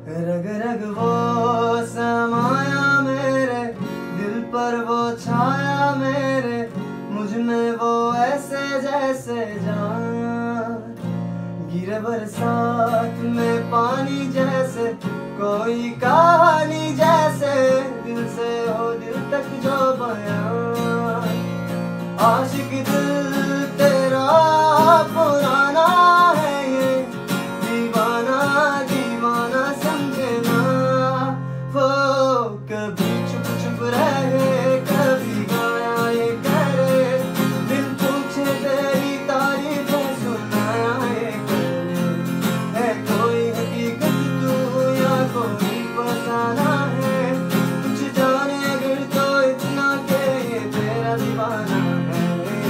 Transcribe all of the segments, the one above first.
रग रग वो समाया मेरे दिल पर, वो छाया मेरे मुझ में, वो ऐसे जैसे जान गिरे बरसात में पानी जैसे, कोई कहानी जैसे, दिल से हो दिल तक जो बयान। आशिक दिल तेरा पुराना है ये, दीवाना दीवाना समझे ना। वो कभी चुप चुप रहे, कभी गाया ये करे, दिल पूछे तेरी तारीफें सुनाया ये करे। है कोई हकीकत तू या कोई फसाना है, कुछ जाने अगर तो इतना के ये तेरा दीवाना है।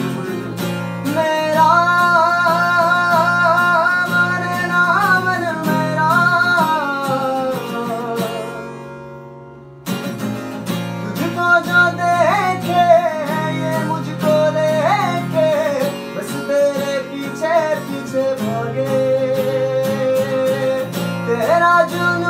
मेरा मन ना मन मेरा, तुझको जो देखे ये मुझको लेके, बस तेरे पीछे पीछे भागे। तेरा जुनून